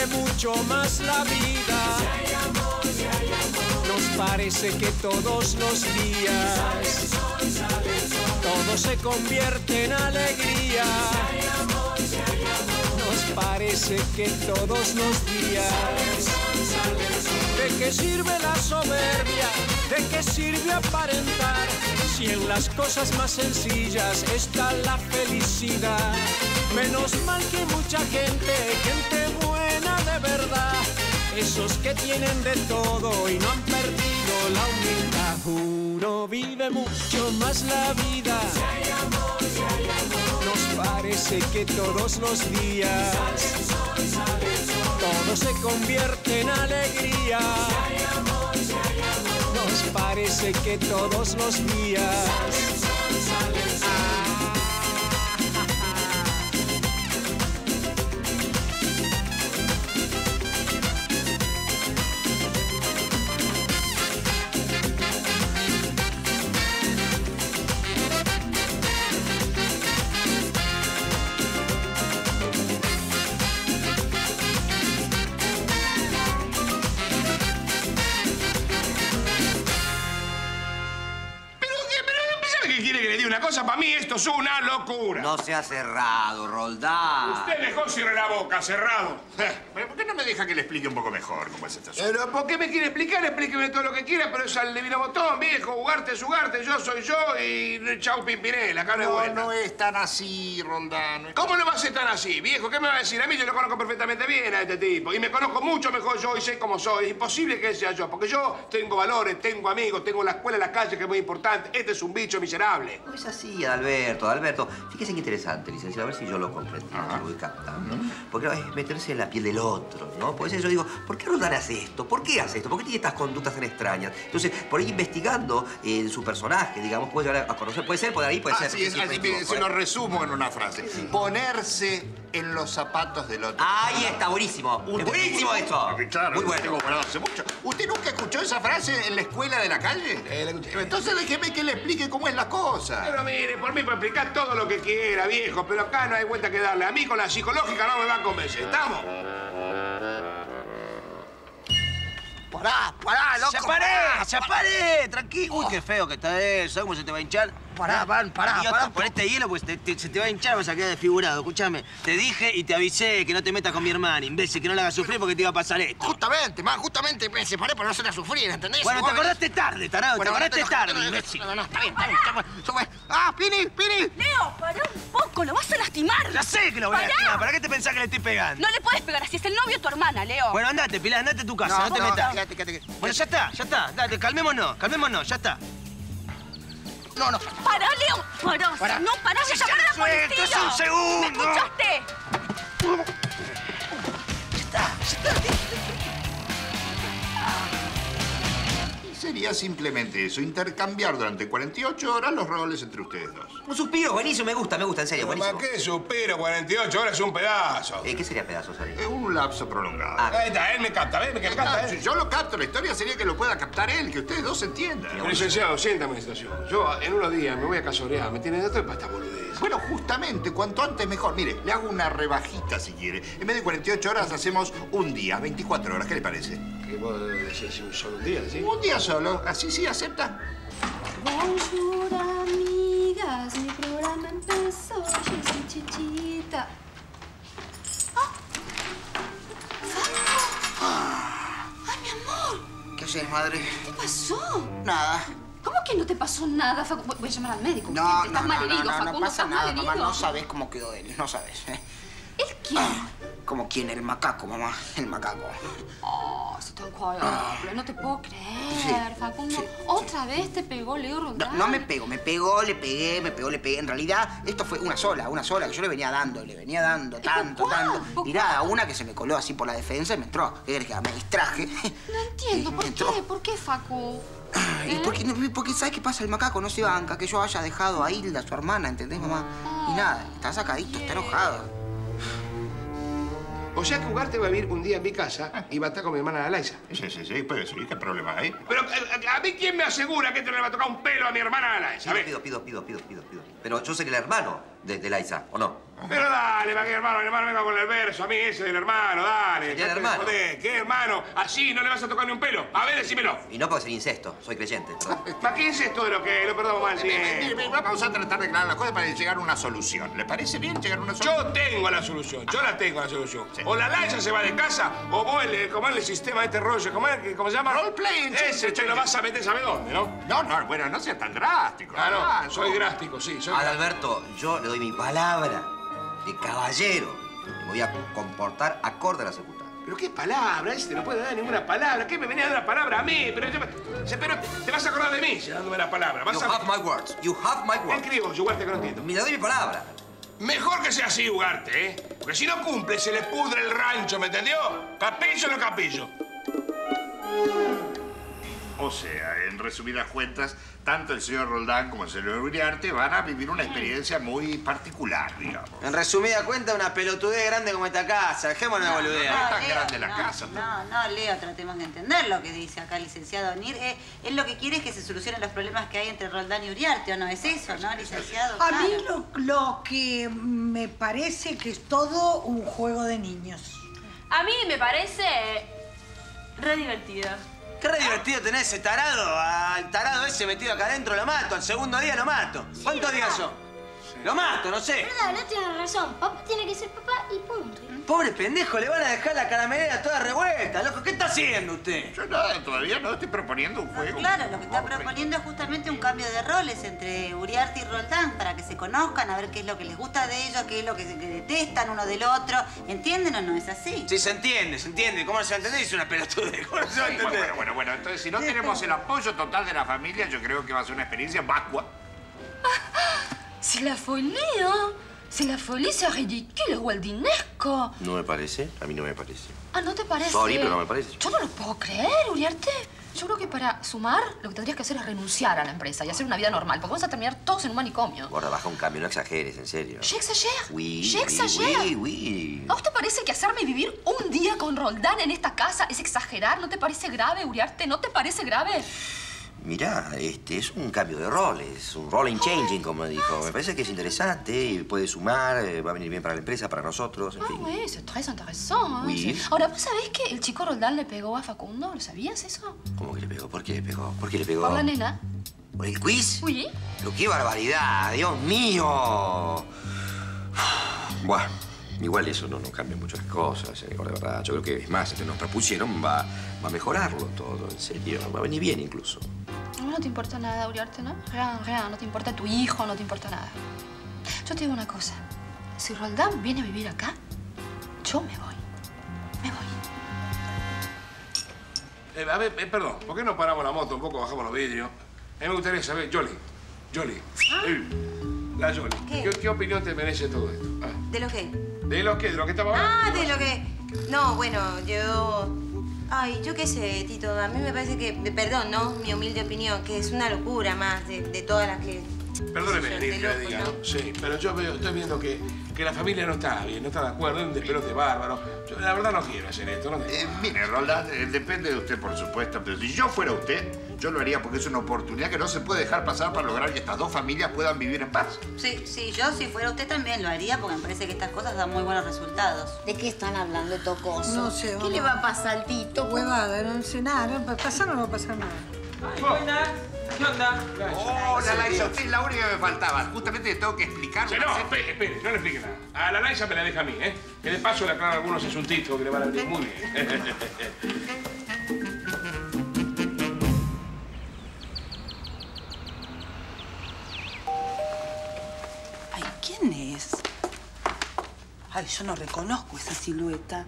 vive mucho más la vida. Si hay amor, si hay amor. Nos parece que todos los días Sale el sol, sale el sol. todo se convierte en alegría. Si hay amor, si hay amor. Nos parece que todos los días. Sale el sol, sale el sol. ¿De qué sirve la soberbia? ¿De qué sirve aparentar? Si en las cosas más sencillas está la felicidad. Menos mal que mucha gente buena de verdad. Esos que tienen de todo y no han perdido la humildad. Uno vive mucho más la vida. Si hay amor, si hay amor. Nos parece que todos los días Sale el sol, sale el sol. todo se convierte en alegría. Si hay amor, si hay amor. Nos parece que todos los días Sale el sol, sale el sol. ¿Qué quiere que le diga una cosa? Para mí esto es una locura. No se ha cerrado, Roldán. Usted mejor cierre la boca, cerrado. Pero ¿por qué no me deja que le explique un poco mejor cómo es esta asunto? Pero ¿por qué me quiere explicar? Explíqueme todo lo que quiera, pero es al divino botón, viejo. Jugarte es jugarte, yo soy yo y chau Pimpinela, acá no es buena. No es tan así, Roldán. ¿Cómo no va a ser tan así, viejo? ¿Qué me va a decir? A mí yo lo conozco perfectamente bien a este tipo. Y me conozco mucho mejor yo y sé cómo soy. Es imposible que él sea yo, porque yo tengo valores, tengo amigos, tengo la escuela en la calle, que es muy importante. Este es un bicho miserable. No es así, Alberto. Fíjese qué interesante, licenciado, a ver si yo lo comprendo, si lo voy captando. Porque no, es meterse en la piel del otro, ¿no? Por eso yo digo, ¿por qué Roldán hace esto? ¿Por qué hace esto? ¿Por qué tiene estas conductas tan extrañas? Entonces, por ahí investigando su personaje, digamos, puede llegar a conocer. Puede ser, por ahí puede ser. Así es, así bien, se lo resumo en una frase. Ponerse en los zapatos del otro. Ahí está, buenísimo. Es buenísimo esto. Claro, Muy bueno. tengo guardado hace mucho. ¿Usted nunca escuchó esa frase en la escuela de la calle? La escuché. Entonces déjeme que le explique cómo es la cosa. Pero mire, por mí puede explicar todo lo que quiera, viejo, pero acá no hay vuelta que darle. A mí con la psicológica no me va a convencer. ¿Estamos? Pará, loco. ¡Se paré! Tranquilo. Uy, qué feo que está eso. ¿Sabes cómo se te va a hinchar? Pará. Por este hielo, pues se te va a hinchar, vas a quedar desfigurado. Escúchame, te dije y te avisé que no te metas con mi hermana, imbécil, que no la hagas sufrir porque te iba a pasar esto. Justamente me separé para no hacerla sufrir, ¿entendés? Bueno, te acordaste tarde, tarado. Te acordaste tarde, imbécil. No, está bien. ¡Ah, Pini! Leo, pará un poco, lo vas a lastimar. Ya sé que lo voy a Pará. lastimar. ¿Para qué te pensás que le estoy pegando? No le puedes pegar así, es el novio de tu hermana, Leo. Bueno, andate, Pilar, andate a tu casa, no te metas. Quédate. Bueno, ya está. Dale, calmémonos, ya está. No. Pará, Leo. Pará. No, pará, voy a llamar a la Suelto, policía. es un segundo. ¿Me escuchaste? Sería simplemente eso, intercambiar durante 48 horas los roles entre ustedes dos. Un suspiro, buenísimo, me gusta, en serio, buenísimo. ¿Para qué suspiro? 48 horas es un pedazo. ¿Qué sería pedazos, Ari? Es un lapso prolongado. Ahí está, él me capta, ¿ves? Me capta, Si yo lo capto, la historia sería que lo pueda captar él, que ustedes dos se entiendan. Licenciado, siéntame la situación. Yo en unos días me voy a casorear, me tienen de todo para esta boludez. Bueno, justamente, cuanto antes mejor. Mire, le hago una rebajita si quiere. En vez de 48 horas hacemos un día, 24 horas. ¿Qué le parece? ¿Qué vos decís un solo día, sí? Un día solo. ¿Así sí acepta? Bonjour, amigas, mi programa empezó, yo soy Chichita. ¡Ay, mi amor! ¿Qué haces, madre? ¿Qué pasó? Nada. ¿Cómo que no te pasó nada, Facu? Voy a llamar al médico. No, Estás mal herido, no Facundo, pasa estás nada, mal mamá. herido. No sabes cómo quedó él, no sabes. ¿El quién? ¿Como quién? El macaco, mamá. El macaco. Oh, si tan culpable, no te puedo creer, Facundo. sí. ¿Otra vez te pegó Leo Roldán? No me pegó, le pegué. En realidad, esto fue una sola, que yo le venía dando tanto. Mirá, una que se me coló así por la defensa y me entró. ¿Qué querés que haga? Me distraje. No entiendo, ¿por qué? ¿Por qué, Facu? Porque ¿sabes qué pasa? El macaco no se banca que yo haya dejado a Hilda, su hermana, ¿entendés, mamá? Y nada, está sacadito, está enojado. O sea que Ugarte va a vivir un día en mi casa y va a estar con mi hermana Laisa. Sí, puede ser. ¿Qué problema hay? Pero a mí, ¿quién me asegura que te le va a tocar un pelo a mi hermana Laisa? A ver. Pido. Pero yo sé que el hermano de Liza, ¿o no? Pero dale, va que el hermano venga con el verso. A mí ese del hermano, dale. ¿Qué hermano? Joder, ¿qué hermano? Así no le vas a tocar ni un pelo. A ver, decímelo. Y no puede ser incesto, soy creyente, perdón. ¿Para qué es esto de lo que lo perdamos mal Mire, vamos a tratar de aclarar las cosas para llegar a una solución. ¿Le parece bien llegar a una solución? Yo tengo la solución, yo la tengo la solución. Sí. O la Liza se va de casa, o vos, como es el sistema de este rollo, ¿cómo se llama? Roleplay. Ese, te lo vas a meter, ¿sabe dónde, no? No, bueno, no sea tan drástico. Ah, no, soy drástico, sí. Adalberto, yo le doy mi palabra de caballero. Me voy a comportar acorde a la circunstancia. ¿Pero qué palabra? Este no puede dar ninguna palabra. ¿Qué me venía a dar la palabra a mí? Pero te vas a acordar de mí si dándome la palabra. You have my words. You have my words. ¿Qué escribo, Ugarte, que no entiendo? Me doy mi palabra. Mejor que sea así, Ugarte, ¿eh? Porque si no cumple, se le pudre el rancho, ¿me entendió? ¿Capillo o no capillo? O sea, en resumidas cuentas, tanto el señor Roldán como el señor Uriarte van a vivir una experiencia muy particular, digamos. En resumida cuenta, una pelotudez grande como esta casa. Dejémonos de boludea. No es tan grande la casa. No, Leo, tratemos de entender lo que dice acá el licenciado Onir. Él lo que quiere es que se solucionen los problemas que hay entre Roldán y Uriarte, ¿o no es eso, no, licenciado? A mí lo que me parece que es todo un juego de niños. A mí me parece re divertido. Qué re divertido tenés ese tarado. Al tarado ese metido acá adentro lo mato. Al segundo día lo mato. ¿Cuántos días son? Lo mato, no sé. Verdad, no tienes razón. Papá tiene que ser papá y punto. Pobre pendejo, le van a dejar la caramelera toda revuelta, loco. ¿Qué está haciendo usted? Yo nada, todavía no estoy proponiendo un juego. Claro, lo que está proponiendo es justamente un cambio de roles entre Uriarte y Roldán para que se conozcan, a ver qué es lo que les gusta de ellos, qué es lo que detestan uno del otro. ¿Entienden o no es así? Sí, se entiende, se entiende. ¿Cómo no se va a entender? Es una pelotudez. ¿Cómo no se va a entender? Bueno. Entonces, si no tenemos el apoyo total de la familia, yo creo que va a ser una experiencia vacua. C'est la folie, hein. C'est la folie, c'est ridicule, waldinesco. ¿No me parece? A mí no me parece. Ah, ¿no te parece? Sorry, pero no me parece. Yo no lo puedo creer, Uriarte. Yo creo que para sumar, lo que tendrías que hacer es renunciar a la empresa y hacer una vida normal, porque vamos a terminar todos en un manicomio. Gorda, baja un cambio, no exageres, en serio. ¿J'exagère? Oui, ¿J'exagère? oui. ¿A vos te parece que hacerme vivir un día con Roldán en esta casa es exagerar? ¿No te parece grave, Uriarte? ¿No te parece grave? Mirá, es un cambio de roles, un rolling changing, como dijo. Me parece que es interesante y puede sumar, va a venir bien para la empresa, para nosotros, en fin. Oui, c'est très intéressant. Oui. Sí. Ahora, ¿vos sabés que el chico Roldán le pegó a Facundo? ¿Lo sabías eso? ¿Cómo que le pegó? ¿Por qué le pegó? ¿Por qué le pegó? Por la nena. ¿Por el quiz? Oui. Pero qué barbaridad, Dios mío. Buah, igual eso no cambia mucho las cosas, de verdad. Yo creo que, es más, que nos propusieron va a mejorarlo todo, en serio. Va a venir bien, incluso. No te importa nada, Uriarte, ¿no? Rien. No te importa tu hijo, no te importa nada. Yo te digo una cosa. Si Roldán viene a vivir acá, yo me voy. Me voy. A ver, perdón, ¿por qué no paramos la moto un poco, bajamos los vidrios? A mí me gustaría saber, Yoli. La Yoli. ¿Qué opinión te merece todo esto? Ah. ¿De lo qué? ¿De lo qué? ¿De lo que estaba hablando? Ah, de lo que... No, bueno, yo... Ay, yo qué sé, Tito, a mí me parece que... Perdón, ¿no? Mi humilde opinión, que es una locura más de todas las que... Perdóneme, que le diga, ¿no? Sí, pero yo estoy viendo que la familia no está bien, no está de acuerdo, es un despelote bárbaro. Yo la verdad no quiero hacer esto, ¿no? Mire, Roldán, depende de usted, por supuesto, pero si yo fuera usted, yo lo haría porque es una oportunidad que no se puede dejar pasar para lograr que estas dos familias puedan vivir en paz. Sí, yo si fuera usted también lo haría porque me parece que estas cosas dan muy buenos resultados. ¿De qué están hablando, Tocoso? No sé, ¿Qué le va a pasar al Tito? Huevada, no sé nada. Pasar no va a pasar nada. Ay, buenas. ¿Qué onda? Hola, Liza, usted es la única que me faltaba. Justamente le tengo que explicar... Sí, no, espere, no le explique nada. A la Liza me la deja a mí, ¿eh? Que de paso le aclaro algunos asuntitos que le van a venir muy bien. Ay, ¿quién es? Ay, yo no reconozco esa silueta.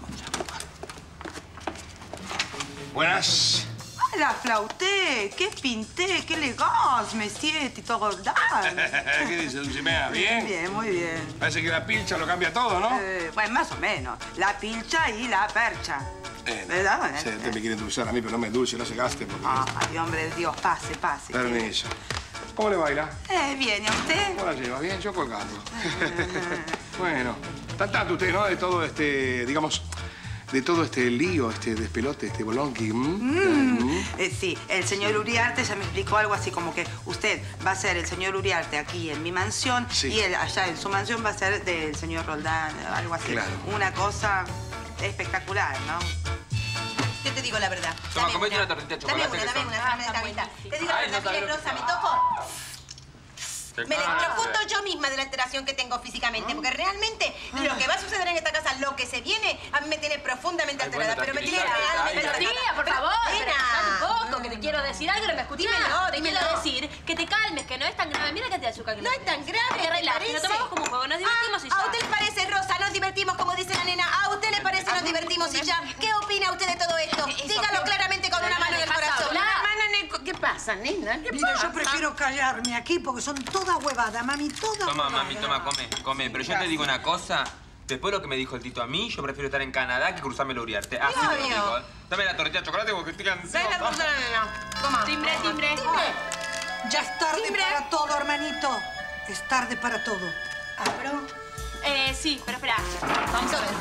Buenas. La flauté, qué pinté, qué elegante, monsieur Tito Roldán. ¿Qué dice, Dulcinea? ¿Bien? Bien, muy bien. Parece que la pilcha lo cambia todo, ¿no? Bueno, más o menos. La pilcha y la percha. ¿Verdad? Sí, usted me quiere endulzar a mí, pero no me endulce, no se gaste. Porque... Ay, hombre de Dios, pase. Permiso. ¿Cómo le baila? Bien, ¿y a usted? ¿Cómo la lleva? Bien, yo colgando. Bueno, tanto usted, ¿no? De todo digamos, de todo este lío, este despelote, este bolonqui. Sí, el señor Uriarte ya me explicó algo así como que usted va a ser el señor Uriarte aquí en mi mansión y él allá en su mansión va a ser del señor Roldán, algo así. Claro. Una cosa espectacular, ¿no? Yo te digo la verdad. Toma, comete una tortita de chocolate. Dame una camita. Te digo la verdad, mire, Rosa, me toco. Me desprofundo yo misma de la alteración que tengo físicamente, porque realmente lo que va a suceder en esta casa, lo que se viene, a mí me tiene profundamente alterada, pero me tiene realmente Pero tía, por favor, un poco, que te quiero decir algo, no me escuchás. Te quiero decir que te calmes, que no es tan grave. Mira que te azúcar. No es tan grave, te relajes, lo tomamos como un juego, nos divertimos y ya. ¿A usted le parece, Rosa? Nos divertimos, como dice la nena. ¿A usted le parece nos divertimos y ya? ¿Qué opina usted de todo esto? Dígalo claramente con una mano en el corazón. Una mano en el... ¿Qué pasa, nena? ¿Qué Mira, pasa? yo prefiero callarme aquí porque son todas huevadas, mami, todas Toma, huevadas. mami, toma, come. Pero yo te digo una cosa. Después de lo que me dijo el Tito a mí, yo prefiero estar en Canadá que cruzarme el Uriarte. Así te lo digo, ¿eh? Dame la tortilla de chocolate porque estoy cansado. Ven la cosa, nena. Toma. Timbre. Ya es tarde para todo, hermanito. Es tarde para todo. ¿Abro? Sí, pero espera. Vamos a ver.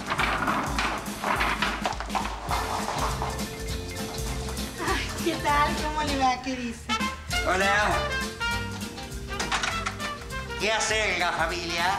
¿Qué tal? ¿Cómo le va? ¿Qué dice? Hola. ¿Qué hacen la familia?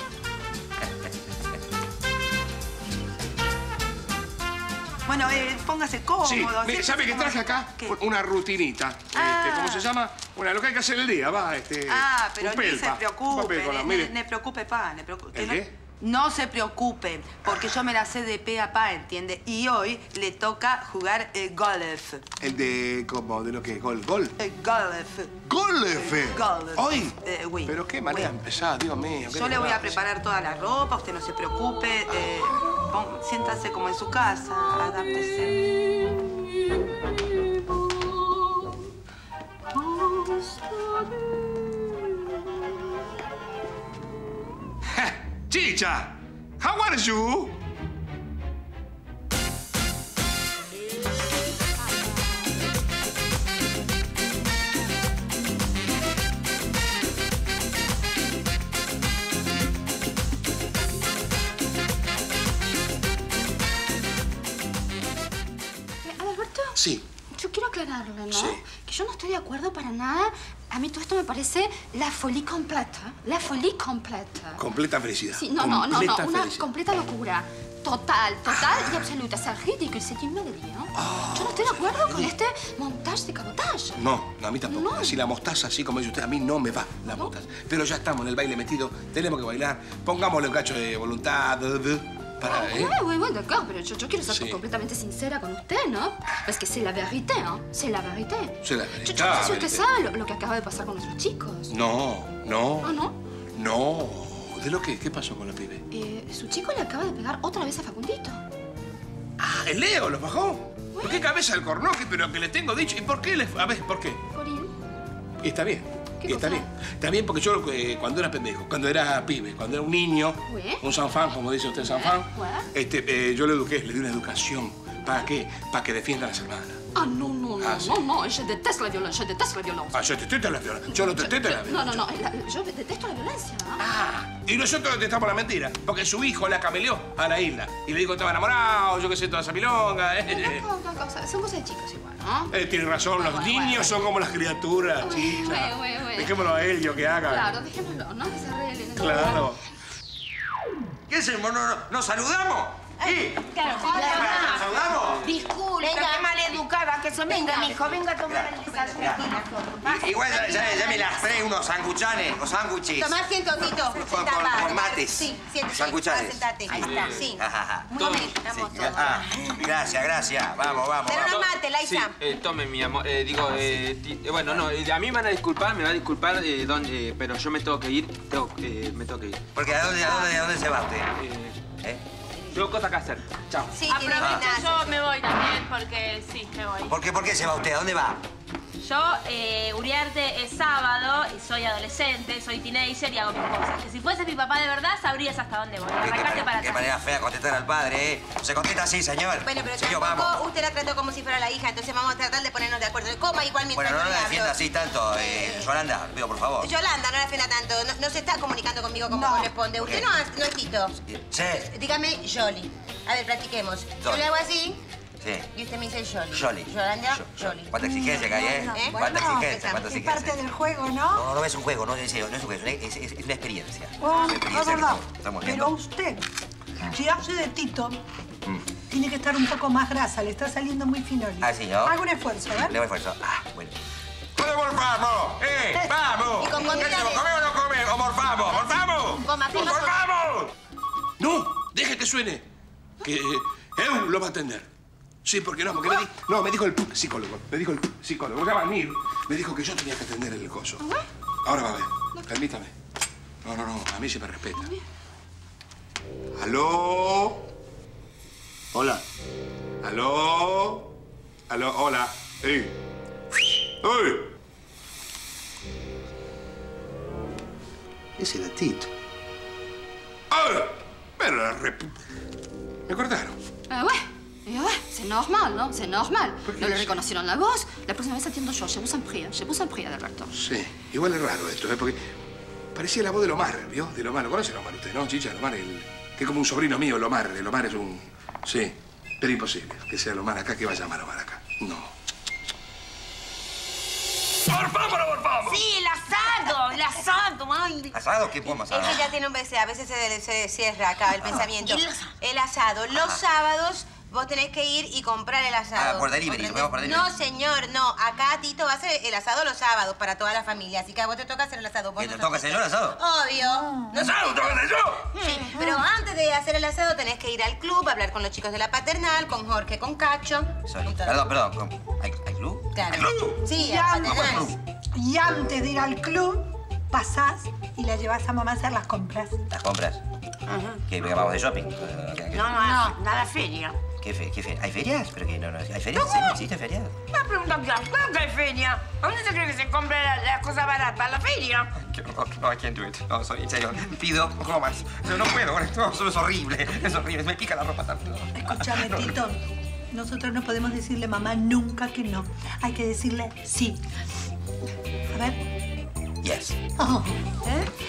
Bueno, póngase cómodo. Sí, mire, ¿sabe qué traje acá? Una rutinita. ¿Cómo se llama? Bueno, lo que hay que hacer el día, va. Pero un ni se pelpa. preocupe, Un papel con la- mire. ne preocupe, pa. ¿El qué? No se preocupe, porque yo me la sé de pe a pa, ¿entiende? Y hoy le toca jugar golf. El de, ¿cómo? ¿De lo que? ¿Gol? ¿Gol? Golf. ¿Golf? Golf. ¿Hoy? Oui. Pero qué manera de empezar, Dios mío. Yo le voy a preparar toda la ropa, usted no se preocupe. Siéntase como en su casa, adáptese. Chicha, how are you? Alberto, Sí. yo quiero aclararlo, ¿no? Sí. Que yo no estoy de acuerdo para nada. A mí todo esto me parece la folie completa. La folie completa. Completa felicidad. Sí, no, una completa locura. Total y absoluta. C'est ridículo, c'est une melodía, ¿no? Yo no estoy de acuerdo con este montage de cabotage. No, a mí tampoco. No. Si la mostaza, así como dice usted, a mí no me va la mostaza. Pero ya estamos en el baile metido, tenemos que bailar. Pongámosle un cacho de voluntad. Para, Oui, d'accord, pero yo quiero ser Sí. completamente sincera con usted, ¿no? Es que c'est la vérité, ¿no? C'est la vérité. C'est la Yo vérité. no sé si usted sabe lo que acaba de pasar con nuestros chicos. No. ¿Ah, no? No. ¿De lo qué? ¿Qué pasó con la pibe? Su chico le acaba de pegar otra vez a Facundito. Ah, el Leo lo bajó. ¿Por qué cabeza el cornoque? Pero que le tengo dicho. ¿Y por qué le A ver, ¿por qué? Por él. Y está bien. ¿Qué Y está cosa? bien. Está bien porque yo cuando era pendejo, cuando era pibe, cuando era un niño, ¿Ué? un sanfán, como dice usted, sanfán, yo le eduqué, le di una educación. ¿Para qué? Para que defienda a las hermanas. Ah, no, sí. no, je déteste la violencia, je déteste la violencia. Ah, yo detesto la violencia. Yo lo detesto la violencia. No, yo detesto la violencia, ¿no? Y nosotros detestamos la mentira, porque su hijo la cameleó a la isla. Y le dijo que estaba enamorado, yo qué sé, toda esa milonga. Son cosas de chicos igual, ¿no? Tiene razón, los niños son como las criaturas, chica. Güey. Dejémoslo a él, yo que haga. Claro, dejémoslo, ¿no? Que se arreglen. Claro. ¿Qué hacemos? ¿Nos saludamos? ¿Sí? Claro, ¿Nos saludamos? Disculpe, qué maleducada que son. Venga, mijo, venga a tomar el desayuno. Igual ya me las trae unos sanguchanes o sándwiches. Tomá asiento, Tito. Con mates. Sí, siéntate. Sanguchanes. Sentate. Ahí está, sí. Un Tome. momento, estamos Sí. todos. Gracias. Vamos. Pero no mate, Laisa. Sí, tome, mi amor. Bueno, no, a mí me van a disculpar, pero yo me tengo que ir. Me tengo que ir. Porque ¿a dónde se va usted? Tengo cosas que hacer. Chao. Sí, Aprovecho, yo me voy también porque sí, me voy. ¿Por qué se va usted? ¿A dónde va? Yo, Uriarte, es sábado y soy adolescente, soy teenager y hago mis cosas. Que si fuese mi papá de verdad, sabrías hasta dónde voy. Arrancarte para Qué atrás. manera fea contestar al padre, ¿eh? Se contesta así, señor. Bueno, pero Señor, tampoco vamos. usted la trató como si fuera la hija, entonces vamos a tratar de ponernos de acuerdo. Coma igual mientras Bueno, no yo la le defienda hablo. así tanto, Yolanda. Pido, por favor. Yolanda, no la defienda tanto. No se está comunicando conmigo como corresponde. Usted no es Tito. Sí. Dígame, Yoli. A ver, practiquemos. Yo Jolly. le hago así Sí. y usted me dice Jolly. Jolly. Yolanda, Jolly. ¿Cuánta exigencia que hay, eh? ¿Cuánta exigencia? ¿Cuánta Es exigencia? parte del juego, ¿no? No es un juego, no es un juego, es una experiencia. Oh, Una experiencia es verdad. que estamos Pero viendo. usted, si hace de Tito, tiene que estar un poco más grasa. Le está saliendo muy finoli. Ah, sí, ¿no? Haga un esfuerzo, ¿eh? Le hago esfuerzo. Ah, bueno. ¡Morfamos! ¡Vamos! Y con ¿Qué comida hacemos? de- ¿Comemos o no comemos? ¡Morfamos! ¡Morfamos! Goma, goma, ¡Morfamos! No, deje que suene. Que Eu lo va a atender. Sí, porque no, porque me dijo el psicólogo. Me dijo el psicólogo. Se llama Mir. Me dijo que yo tenía que atender el coso. Ahora va a ver. Permítame. No, a mí se me respeta. ¿Aló? Hola. ¿Aló? ¿Aló? Hola. ¡Ey! ¡Ey! Ese era Tito. ¡Ay! Pero la me cortaron. Ouais, c'est normal, ¿no? C'est normal. No le reconocieron la voz. La próxima vez atiendo yo. Je vous en prie, Adalberto. Sí, igual es raro esto, ¿eh? Porque parecía la voz de Lomar, ¿vio? De Lomar. ¿Lo conoce Lomar usted, no, Chicha? Lomar, que es como un sobrino mío, Lomar. Lomar es un... Sí, pero imposible que sea Lomar acá, que va a llamar a Lomar acá. No. ¡Morfamos! Sí, el asado, ay. ¿Asado? ¿Qué podemos Es asado? que ya tiene un BC, a veces se cierra acá el pensamiento. El asado. Los sábados vos tenés que ir y comprar el asado. Ah, por delivery, ¿Comprendés? lo vemos por delivery. No, señor, no. Acá Tito va a hacer el asado los sábados para toda la familia. Así que a vos te toca hacer el asado. Vos ¿Que no te toca hacer yo el asado? Obvio. ¿El asado tengo que hacer yo? Sí, pero antes de hacer el asado tenés que ir al club, hablar con los chicos de la paternal, con Jorge, con Cacho. Sorry. Perdón. ¿Hay club? Claro. ¿Hay club? Sí, Y a la antes, paternal. y antes de ir al club, pasás y la llevas a mamá a hacer las compras. ¿Las compras? ¿Qué vamos de shopping? No, nada feria. ¿Qué feria? ¿Hay ferias? ¿Pero qué? No, ¿hay ferias? ¿Sí? ¿Existe ferias? Me preguntan, ¿cuándo hay feria? ¿A dónde se cree que se compra la cosa barata? ¿La feria? No, I can't do it. No, sorry, en serio. Pido, no más. No puedo con esto. Eso es horrible. Es horrible. Me pica la ropa tanto. Escúchame, Tito. Nosotros no podemos decirle mamá nunca que no. Hay que decirle sí. A ver. Yes. Oh, ¿eh?